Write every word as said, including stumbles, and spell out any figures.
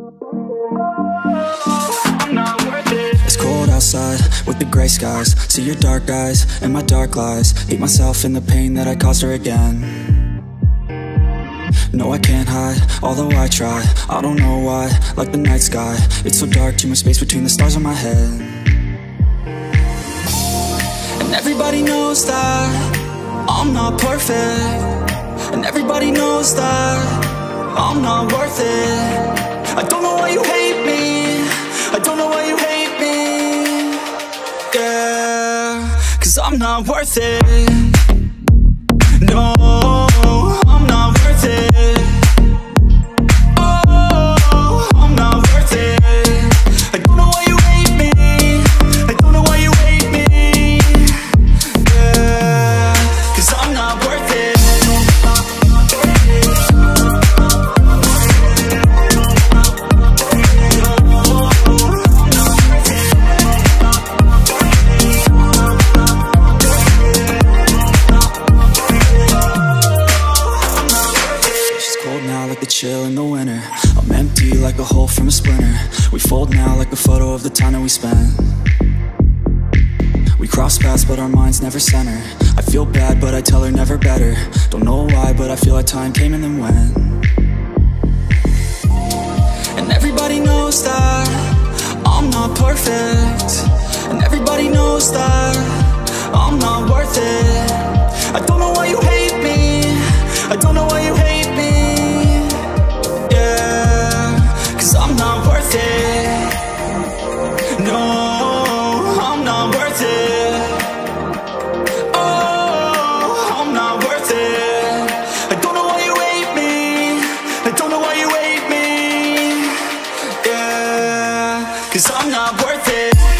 It's cold outside with the gray skies. See your dark eyes and my dark lies. Hate myself and the pain that I caused her again. No, I can't hide, although I try. I don't know why, like the night sky. It's so dark, too much space between the stars on my head. And everybody knows that I'm not perfect. And everybody knows that I'm not worth it. I don't know why you hate me, I don't know why you hate me. Yeah, cause I'm not worth it. No, I'm not worth it. Oh, I'm not worth it. I don't know why you hate me, I don't know why you hate me. Yeah, cause I'm not worth it. Chill in the winter, I'm empty like a hole from a splinter. We fold now like a photo of the time that we spent. We cross paths but our minds never center. I feel bad but I tell her never better. Don't know why but I feel like time came and then went. And everybody knows that I'm not perfect. And everybody knows that I'm not worth it. I don't know why you hate me, I don't know why you hate me. I'm not worth it. No, I'm not worth it. Oh, I'm not worth it. I don't know why you hate me, I don't know why you hate me. Yeah, cause I'm not worth it.